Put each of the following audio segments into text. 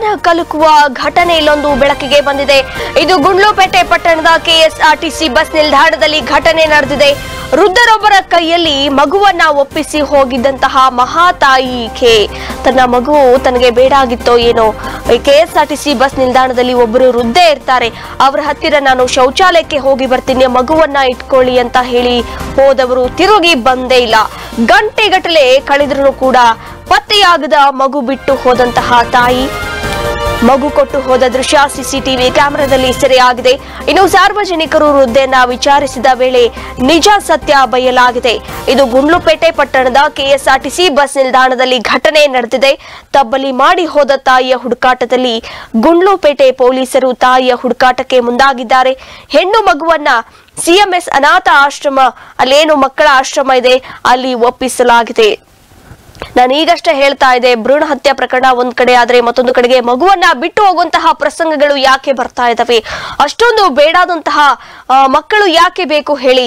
ಕಲಕುವ ಘಟನೆ ಇಲ್ಲೊಂದು ಬೆಳಕಿಗೆ ಬಂದಿದೆ. ಇದು ಗುಂಡ್ಲುಪೇಟೆ ಪಟ್ಟಣದ ಕೆಎಸ್ಆರ್ಟಿಸಿ ಬಸ್ ನಿಲ್ದಾಣದಲ್ಲಿ ಘಟನೆ ನಡೆದಿದೆ. ವೃದ್ಧರೊಬ್ಬರ ಕೈಯಲ್ಲಿ ಮಗುವನ್ನ ಒಪ್ಪಿಸಿ ಹೋಗಿದ್ದಂತಹ ಮಹಾತಾಯಿ ಕೆ ತನ್ನ ಮಗು ತನಗೆ ಬೇಡಾಗಿತ್ತೋ ಏನೋ. ಕೆಎಸ್ಆರ್ಟಿಸಿ ಬಸ್ ನಿಲ್ದಾಣದಲ್ಲಿ ಒಬ್ಬರು ವೃದ್ಧೆ ಇರ್ತಾರೆ. ಅವರ ಹತ್ತಿರ ನಾನು ಶೌಚಾಲಯಕ್ಕೆ ಹೋಗಿ ಬರ್ತೀನಿ, ಮಗುವನ್ನ ಇಟ್ಕೊಳ್ಳಿ ಅಂತ ಹೇಳಿ ಹೋದವರು ತಿರುಗಿ ಬಂದೇ ಇಲ್ಲ. ಗಂಟೆಗಟ್ಟಲೆ ಕಳೆದರೂ ಕೂಡ ಪತ್ತೆಯಾಗದ ಮಗು ಬಿಟ್ಟು ಹೋದಂತಹ ತಾಯಿ, ಮಗು ಕೊಟ್ಟು ಹೋದ ದೃಶ್ಯ ಸಿಸಿಟಿವಿ ಕ್ಯಾಮೆರಾದಲ್ಲಿ ಸೆರೆಯಾಗಿದೆ. ಇನ್ನು ಸಾರ್ವಜನಿಕರು ವೃದ್ಧೆಯನ್ನ ವಿಚಾರಿಸಿದ ವೇಳೆ ನಿಜ ಸತ್ಯ ಬಯಲಾಗಿದೆ. ಇದು ಗುಂಡ್ಲುಪೇಟೆ ಪಟ್ಟಣದ ಕೆಎಸ್ಆರ್ಟಿಸಿ ಬಸ್ ನಿಲ್ದಾಣದಲ್ಲಿ ಘಟನೆ ನಡೆದಿದೆ. ತಬ್ಬಲಿ ಮಾಡಿ ಹೋದ ತಾಯಿಯ ಹುಡುಕಾಟದಲ್ಲಿ ಗುಂಡ್ಲುಪೇಟೆ ಪೊಲೀಸರು ತಾಯಿಯ ಹುಡುಕಾಟಕ್ಕೆ ಮುಂದಾಗಿದ್ದಾರೆ. ಹೆಣ್ಣು ಮಗುವನ್ನ ಸಿಎಂಎಸ್ ಅನಾಥ ಆಶ್ರಮ, ಅಲ್ಲೇನು ಮಕ್ಕಳ ಆಶ್ರಮ ಇದೆ, ಅಲ್ಲಿ ಒಪ್ಪಿಸಲಾಗಿದೆ. ನಾನು ಈಗಷ್ಟೇ ಹೇಳ್ತಾ ಇದ್ದೆ, ಭ್ರೂಣ ಹತ್ಯೆ ಪ್ರಕರಣ ಒಂದ್ ಕಡೆ ಆದ್ರೆ ಮತ್ತೊಂದು ಕಡೆಗೆ ಮಗುವನ್ನ ಬಿಟ್ಟು ಹೋಗುವಂತಹ ಪ್ರಸಂಗಗಳು ಯಾಕೆ ಬರ್ತಾ ಇದಾವೆ? ಅಷ್ಟೊಂದು ಬೇಡಾದಂತಹ ಮಕ್ಕಳು ಯಾಕೆ ಬೇಕು ಹೇಳಿ?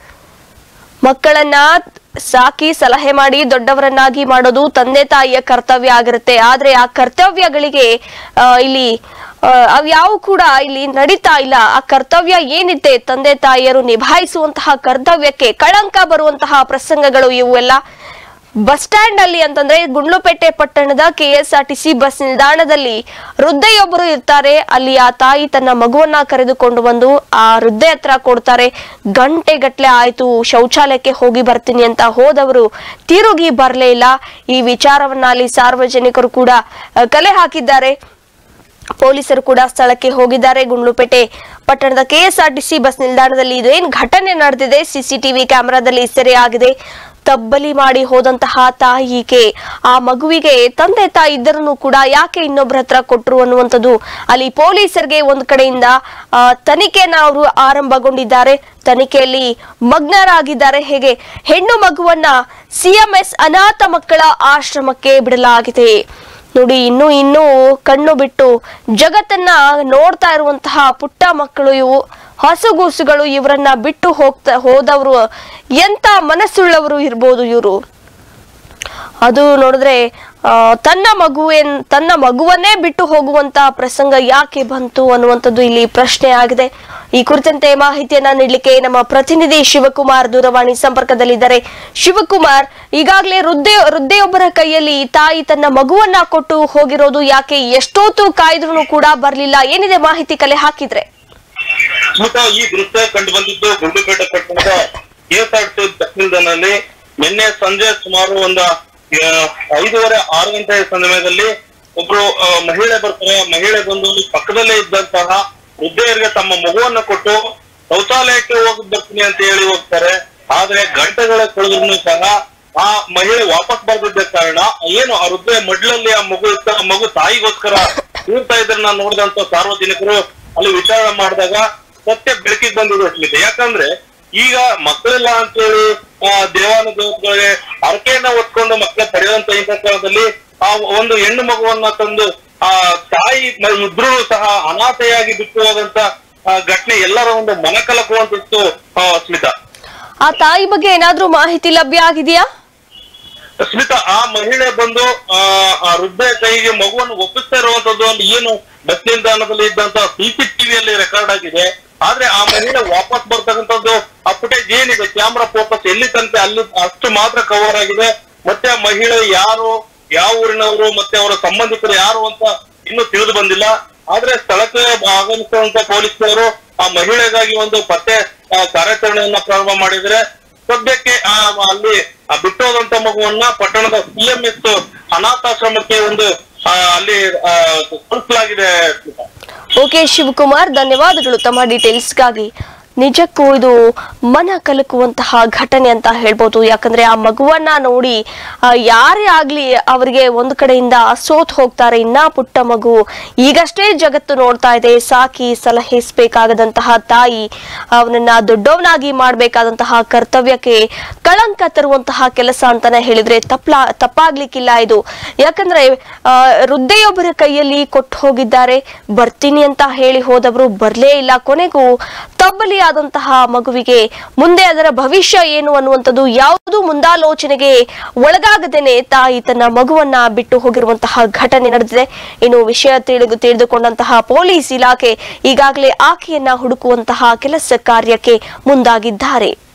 ಮಕ್ಕಳನ್ನ ಸಾಕಿ ಸಲಹೆ ಮಾಡಿ ದೊಡ್ಡವರನ್ನಾಗಿ ಮಾಡೋದು ತಂದೆ ತಾಯಿಯ ಕರ್ತವ್ಯ ಆಗಿರುತ್ತೆ. ಆದ್ರೆ ಆ ಕರ್ತವ್ಯಗಳಿಗೆ ಇಲ್ಲಿ ಅವ್ಯಾವು ಕೂಡ ಇಲ್ಲಿ ನಡೀತಾ ಇಲ್ಲ. ಆ ಕರ್ತವ್ಯ ಏನಿದೆ ತಂದೆ ತಾಯಿಯರು ನಿಭಾಯಿಸುವಂತಹ ಕರ್ತವ್ಯಕ್ಕೆ ಕಳಂಕ ಬರುವಂತಹ ಪ್ರಸಂಗಗಳು ಇವೆಲ್ಲ. ಬಸ್ ಸ್ಟ್ಯಾಂಡ್ ಅಲ್ಲಿ ಅಂತಂದ್ರೆ ಗುಂಡ್ಲುಪೇಟೆ ಪಟ್ಟಣದ ಕೆಎಸ್ಆರ್ಟಿಸಿ ಬಸ್ ನಿಲ್ದಾಣದಲ್ಲಿ ವೃದ್ಧೆಯೊಬ್ಬರು ಇರ್ತಾರೆ. ಅಲ್ಲಿ ಆ ತಾಯಿ ತನ್ನ ಮಗುವನ್ನ ಕರೆದುಕೊಂಡು ಬಂದು ಆ ವೃದ್ಧೆ ಹತ್ರ ಕೊಡ್ತಾರೆ. ಗಂಟೆಗಟ್ಲೆ ಆಯ್ತು, ಶೌಚಾಲಯಕ್ಕೆ ಹೋಗಿ ಬರ್ತೀನಿ ಅಂತ ಹೋದವರು ತಿರುಗಿ ಬರಲೇ ಇಲ್ಲ. ಈ ವಿಚಾರವನ್ನ ಅಲ್ಲಿ ಸಾರ್ವಜನಿಕರು ಕೂಡ ಕಲೆ ಹಾಕಿದ್ದಾರೆ. ಪೊಲೀಸರು ಕೂಡ ಸ್ಥಳಕ್ಕೆ ಹೋಗಿದ್ದಾರೆ. ಗುಂಡ್ಲುಪೇಟೆ ಪಟ್ಟಣದ ಕೆಎಸ್ಆರ್ಟಿಸಿ ಬಸ್ ನಿಲ್ದಾಣದಲ್ಲಿ ಇದು ಏನ್ ಘಟನೆ ನಡೆದಿದೆ ಸಿಸಿಟಿವಿ ಕ್ಯಾಮೆರಾದಲ್ಲಿ ಸೆರೆಯಾಗಿದೆ. ತಬ್ಬಲಿ ಮಾಡಿ ಹೋದಂತಹ ತಾಯಿಗೆ, ಆ ಮಗುವಿಗೆ ತಂದೆ ತಾಯಿ ಇದ್ದರನ್ನು ಕೂಡ ಯಾಕೆ ಇನ್ನೊಬ್ಬರ ಹತ್ರ ಕೊಟ್ರು ಅನ್ನುವಂಥದ್ದು ಅಲ್ಲಿ ಪೊಲೀಸರಿಗೆ ಒಂದ್ ಕಡೆಯಿಂದ ತನಿಖೆನ ಅವರು ಆರಂಭಗೊಂಡಿದ್ದಾರೆ. ತನಿಖೆಯಲ್ಲಿ ಮಗ್ನರಾಗಿದ್ದಾರೆ. ಹೇಗೆ ಹೆಣ್ಣು ಮಗುವನ್ನ ಸಿಎಂಎಸ್ ಅನಾಥ ಮಕ್ಕಳ ಆಶ್ರಮಕ್ಕೆ ಬಿಡಲಾಗಿದೆ. ನೋಡಿ, ಇನ್ನೂ ಕಣ್ಣು ಬಿಟ್ಟು ಜಗತ್ತನ್ನ ನೋಡ್ತಾ ಇರುವಂತಹ ಪುಟ್ಟ ಮಕ್ಕಳು ಇವು, ಹಸುಗೂಸುಗಳು. ಇವರನ್ನ ಬಿಟ್ಟು ಹೋದವರು ಎಂತ ಮನಸ್ಸುಳ್ಳವರು ಇರ್ಬೋದು ಇವರು. ಅದು ನೋಡಿದ್ರೆ ತನ್ನ ಮಗುವನ್ನೇ ಬಿಟ್ಟು ಹೋಗುವಂತ ಪ್ರಸಂಗ ಯಾಕೆ ಬಂತು ಅನ್ನುವಂಥದ್ದು ಇಲ್ಲಿ ಪ್ರಶ್ನೆ ಆಗಿದೆ. ಈ ಕುರಿತಂತೆ ಮಾಹಿತಿಯನ್ನ ನೀಡಲಿಕ್ಕೆ ನಮ್ಮ ಪ್ರತಿನಿಧಿ ಶಿವಕುಮಾರ್ ದೂರವಾಣಿ ಸಂಪರ್ಕದಲ್ಲಿದ್ದಾರೆ. ಶಿವಕುಮಾರ್, ಈಗಾಗಲೇ ವೃದ್ಧೆಯೊಬ್ಬರ ಕೈಯಲ್ಲಿ ತಾಯಿ ತನ್ನ ಮಗುವನ್ನ ಕೊಟ್ಟು ಹೋಗಿರೋದು ಯಾಕೆ? ಎಷ್ಟೊತ್ತು ಕಾಯ್ದ್ರೂ ಕೂಡ ಬರ್ಲಿಲ್ಲ. ಏನಿದೆ ಮಾಹಿತಿ ಕಲೆ ಹಾಕಿದ್ರೆ? ಈ ದೃಶ್ಯ ಕಂಡು ಬಂದಿದ್ದು ಗುಂಡ್ಲುಪೇಟೆ ಪಟ್ಟಣದ ಕೆಎಸ್ಆರ್ಟಿಸಿ ಬಸ್ ನಿಲ್ದಾಣದಲ್ಲಿ ನಿನ್ನೆ ಸಂಜೆ ಸುಮಾರು ಒಂದು 5:30-6 ಗಂಟೆ ಸಮಯದಲ್ಲಿ ಒಬ್ರು ಮಹಿಳೆ ಬರ್ತಾರೆ. ಮಹಿಳೆ ಬಂದು ಪಕ್ಕದಲ್ಲೇ ಇದ್ದಂತಹ ವೃದ್ಧೆಯರಿಗೆ ತಮ್ಮ ಮಗುವನ್ನ ಕೊಟ್ಟು ಶೌಚಾಲಯಕ್ಕೆ ಹೋಗಿ ಬರ್ತೀನಿ ಅಂತ ಹೇಳಿ ಹೋಗ್ತಾರೆ. ಆದ್ರೆ ಗಂಟೆಗಳ ಕಳೆದ್ರೂ ಸಹ ಆ ಮಹಿಳೆ ವಾಪಸ್ ಬರ್ದಿದ್ದ ಕಾರಣ ಏನು ಆ ವೃದ್ಧೆ ಮಡ್ಲಲ್ಲಿ ಆ ಮಗು ಇತ್ತ, ಆ ಮಗು ತಾಯಿಗೋಸ್ಕರ ಕೂರ್ತಾ ಇದ್ರನ್ನ ನೋಡಿದಂತ ಸಾರ್ವಜನಿಕರು ಅಲ್ಲಿ ವಿಚಾರಣೆ ಮಾಡಿದಾಗ ಸತ್ಯ ಬೆಳಕಿಗೆ ಬಂದಿದೆ ಸ್ಮಿತೆ. ಯಾಕಂದ್ರೆ ಈಗ ಮಕ್ಕಳಿಲ್ಲ ಅಂತೇಳಿ ದೇವಾನುದೇವತೆಗಳಿಗೆ ಹರಕೆಯನ್ನ ಹೊತ್ಕೊಂಡು ಮಕ್ಕಳ ಪಡೆಯುವಂತ ಈ ಪ್ರಕರಣದಲ್ಲಿ ಆ ಒಂದು ಹೆಣ್ಣು ಮಗುವನ್ನ ತಂದು ಆ ತಾಯಿ ಇಬ್ರು ಸಹ ಅನಾಥೆಯಾಗಿ ಬಿಟ್ಟು ಹೋದಂತ ಘಟನೆ ಎಲ್ಲರ ಒಂದು ಮನಕಲಕುವಂತಿತ್ತು ಸ್ಮಿತಾ. ಆ ತಾಯಿ ಬಗ್ಗೆ ಏನಾದ್ರೂ ಮಾಹಿತಿ ಲಭ್ಯ ಆಗಿದೆಯಾ ಸ್ಮಿತಾ? ಆ ಮಹಿಳೆ ಬಂದು ಆ ವೃದ್ಧೆ ಕೈಗೆ ಮಗುವನ್ನು ಒಪ್ಪಿಸ್ತಾ ಇರುವಂತದ್ದು ಒಂದು ಏನು ಬಸ್ ನಿಲ್ದಾಣದಲ್ಲಿ ಇದ್ದಂತ ಸಿಸಿಟಿವಿಯಲ್ಲಿ ರೆಕಾರ್ಡ್ ಆಗಿದೆ. ಆದ್ರೆ ಆ ಮಹಿಳೆ ವಾಪಸ್ ಬರ್ತಕ್ಕಂಥದ್ದು ಆ ಫುಟೇಜ್ ಏನಿದೆ, ಕ್ಯಾಮ್ರಾ ಫೋಕಸ್ ಎಲ್ಲಿ ತನಕ ಅಲ್ಲಿ ಅಷ್ಟು ಮಾತ್ರ ಕವರ್ ಆಗಿದೆ. ಮತ್ತೆ ಆ ಮಹಿಳೆ ಯಾರು, ಯಾವ ಊರಿನವರು, ಮತ್ತೆ ಅವರ ಸಂಬಂಧಿಕರು ಯಾರು ಅಂತ ಇನ್ನೂ ತಿಳಿದು ಬಂದಿಲ್ಲ. ಆದ್ರೆ ಸ್ಥಳಕ್ಕೆ ಆಗಮಿಸಿದಂತ ಪೊಲೀಸರು ಆ ಮಹಿಳೆಗಾಗಿ ಒಂದು ಪತ್ತೆ ಕಾರ್ಯಾಚರಣೆಯನ್ನ ಪ್ರಾರಂಭ ಮಾಡಿದ್ರೆ ಸದ್ಯಕ್ಕೆ ಅಲ್ಲಿ ಬಿಟ್ಟೋದಂತ ಮಗುವನ್ನ ಪಟ್ಟಣದ ಸಿಎಂಎಸ್ ಅನಾಥಾಶ್ರಮಕ್ಕೆ ಒಂದು ಅಲ್ಲಿ ಕಳಿಸಲಾಗಿದೆ. ಓಕೆ ಶಿವಕುಮಾರ್, ಧನ್ಯವಾದಗಳು ತಮ್ಮ ಡೀಟೇಲ್ಸ್ಗಾಗಿ. ನಿಜಕ್ಕೂ ಇದು ಮನ ಕಲಕುವಂತಹ ಘಟನೆ ಅಂತ ಹೇಳ್ಬೋದು. ಯಾಕಂದ್ರೆ ಆ ಮಗುವನ್ನ ನೋಡಿ ಯಾರೇ ಆಗ್ಲಿ ಅವರಿಗೆ ಒಂದು ಕಡೆಯಿಂದ ಸೋತ್ ಹೋಗ್ತಾರೆ. ಇನ್ನ ಪುಟ್ಟ ಮಗು ಈಗಷ್ಟೇ ಜಗತ್ತು ನೋಡ್ತಾ ಇದೆ. ಸಾಕಿ ಸಲಹಿಸಬೇಕಾಗದಂತಹ ತಾಯಿ ಅವನನ್ನ ದೊಡ್ಡವನಾಗಿ ಮಾಡ್ಬೇಕಾದಂತಹ ಕರ್ತವ್ಯಕ್ಕೆ ಕಳಂಕ ತರುವಂತಹ ಕೆಲಸ ಅಂತಾನೆ ಹೇಳಿದ್ರೆ ತಪ್ಪಾಗ್ಲಿಕ್ಕಿಲ್ಲ ಇದು. ಯಾಕಂದ್ರೆ ವೃದ್ಧೆಯೊಬ್ಬರ ಕೈಯಲ್ಲಿ ಕೊಟ್ಟು ಹೋಗಿದ್ದಾರೆ. ಬರ್ತೀನಿ ಅಂತ ಹೇಳಿ ಹೋದವರು ಬರ್ಲೇ ಇಲ್ಲ. ಕೊನೆಗೂ ತಬ್ಬಲಿ ತಾಯಿಯಾದಂತಹ ಮಗುವಿಗೆ ಮುಂದೆ ಅದರ ಭವಿಷ್ಯ ಏನು ಅನ್ನುವಂಥದ್ದು ಯಾವುದು ಮುಂದಾಲೋಚನೆಗೆ ಒಳಗಾಗದೇನೆ ತಾಯಿ ತನ್ನ ಮಗುವನ್ನ ಬಿಟ್ಟು ಹೋಗಿರುವಂತಹ ಘಟನೆ ನಡೆದಿದೆ. ಇನ್ನು ವಿಷಯ ತಿಳಿದುಕೊಂಡಂತಹ ಪೊಲೀಸ್ ಇಲಾಖೆ ಈಗಾಗಲೇ ಆಕೆಯನ್ನ ಹುಡುಕುವಂತಹ ಕೆಲಸ ಕಾರ್ಯಕ್ಕೆ ಮುಂದಾಗಿದ್ದಾರೆ.